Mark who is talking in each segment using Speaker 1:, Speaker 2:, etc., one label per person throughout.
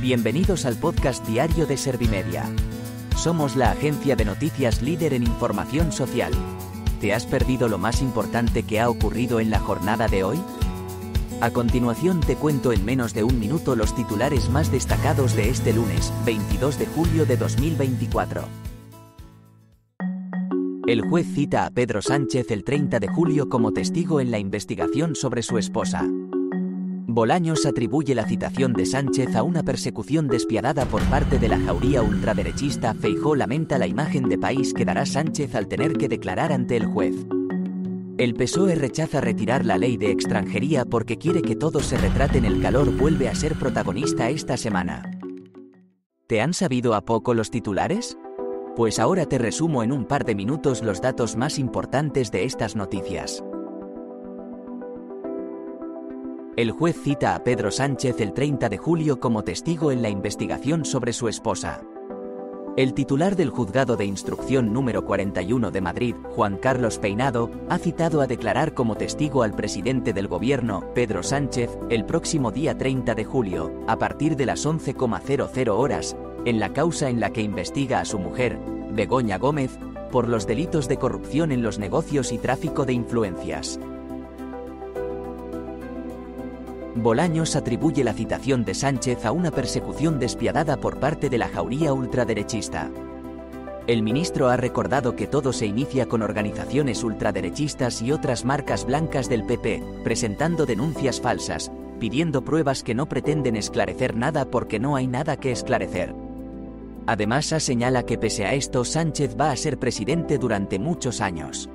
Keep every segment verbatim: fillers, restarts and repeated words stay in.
Speaker 1: Bienvenidos al podcast diario de Servimedia. Somos la agencia de noticias líder en información social. ¿Te has perdido lo más importante que ha ocurrido en la jornada de hoy? A continuación te cuento en menos de un minuto los titulares más destacados de este lunes, veintidós de julio de dos mil veinticuatro. El juez cita a Pedro Sánchez el treinta de julio como testigo en la investigación sobre su esposa. Bolaños atribuye la citación de Sánchez a una persecución despiadada por parte de la jauría ultraderechista. Feijóo lamenta la imagen de país que dará Sánchez al tener que declarar ante el juez. El P S O E rechaza retirar la ley de extranjería porque quiere que todos se retraten. El calor vuelve a ser protagonista esta semana. ¿Te han sabido a poco los titulares? Pues ahora te resumo en un par de minutos los datos más importantes de estas noticias. El juez cita a Pedro Sánchez el treinta de julio como testigo en la investigación sobre su esposa. El titular del Juzgado de Instrucción número cuarenta y uno de Madrid, Juan Carlos Peinado, ha citado a declarar como testigo al presidente del Gobierno, Pedro Sánchez, el próximo día treinta de julio, a partir de las once horas, en la causa en la que investiga a su mujer, Begoña Gómez, por los delitos de corrupción en los negocios y tráfico de influencias. Bolaños atribuye la citación de Sánchez a una persecución despiadada por parte de la jauría ultraderechista. El ministro ha recordado que todo se inicia con organizaciones ultraderechistas y otras marcas blancas del P P, presentando denuncias falsas, pidiendo pruebas que no pretenden esclarecer nada porque no hay nada que esclarecer. Además, señala que pese a esto Sánchez va a ser presidente durante muchos años.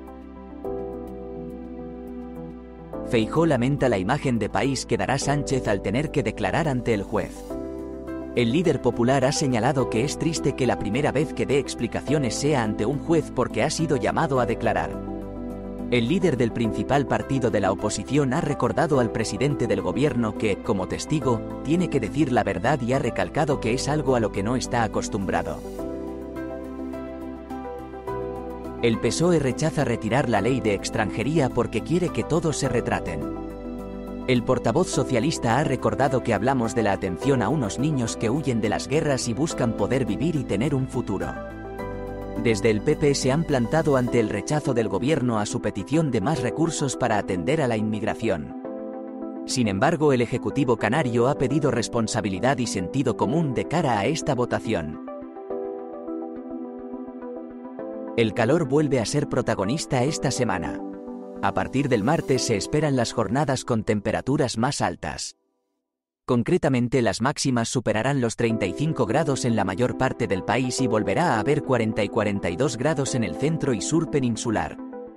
Speaker 1: Feijóo lamenta la imagen de país que dará Sánchez al tener que declarar ante el juez. El líder popular ha señalado que es triste que la primera vez que dé explicaciones sea ante un juez porque ha sido llamado a declarar. El líder del principal partido de la oposición ha recordado al presidente del gobierno que, como testigo, tiene que decir la verdad y ha recalcado que es algo a lo que no está acostumbrado. El P S O E rechaza retirar la ley de extranjería porque quiere que todos se retraten. El portavoz socialista ha recordado que hablamos de la atención a unos niños que huyen de las guerras y buscan poder vivir y tener un futuro. Desde el P P se han plantado ante el rechazo del gobierno a su petición de más recursos para atender a la inmigración. Sin embargo, el Ejecutivo canario ha pedido responsabilidad y sentido común de cara a esta votación. El calor vuelve a ser protagonista esta semana. A partir del martes se esperan las jornadas con temperaturas más altas. Concretamente, las máximas superarán los treinta y cinco grados en la mayor parte del país y volverá a haber cuarenta y cuarenta y dos grados en el centro y sur peninsular.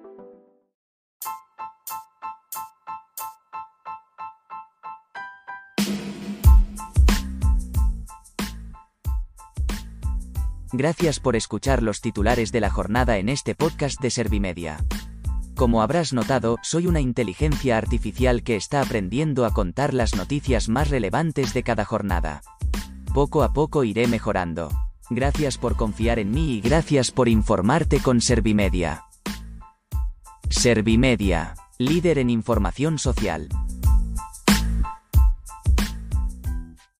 Speaker 1: Gracias por escuchar los titulares de la jornada en este podcast de Servimedia. Como habrás notado, soy una inteligencia artificial que está aprendiendo a contar las noticias más relevantes de cada jornada. Poco a poco iré mejorando. Gracias por confiar en mí y gracias por informarte con Servimedia. Servimedia, líder en información social.